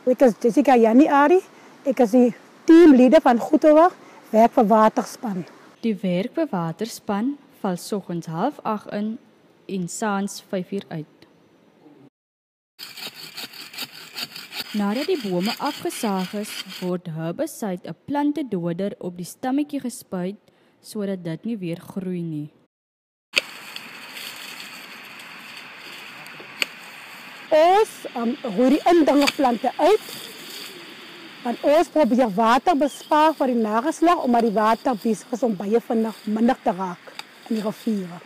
Ek is Jessica Janiari. Ek is die teamleider van Goedewag, werk vir waterspan. Die werk vir waterspan val soggens 7:30 in en saans 5:00 uit. Nadat die bome afgesaag is, word herbicide, 'n plantedoder, op die stammetjie gespuit sodat dit nie weer groei nie. Ons roei die indringerplante uit, want ons probeer water bespaar vir die nageslag, omdat die water besig is om baie vinnig minder te raak in die riviere.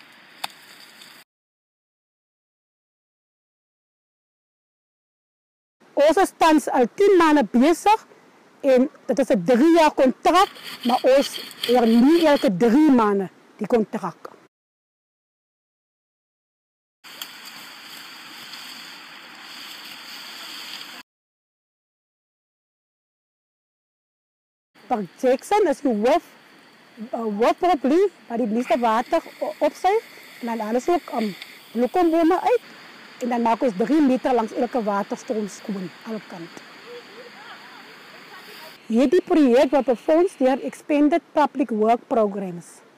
Ons is tans al 10 maande besig en dit is 'n 3-jaar kontrak, maar ons hernie elke 3 maande die kontrak. Park Jackson is die hoofprobleem waar die meeste water opsuig en dan alles ook bloekombome uit en dan maak ons 3 meter langs elke waterstroom skoon, alkant. Hierdie projek word befonds deur Expanded Public Work Programs.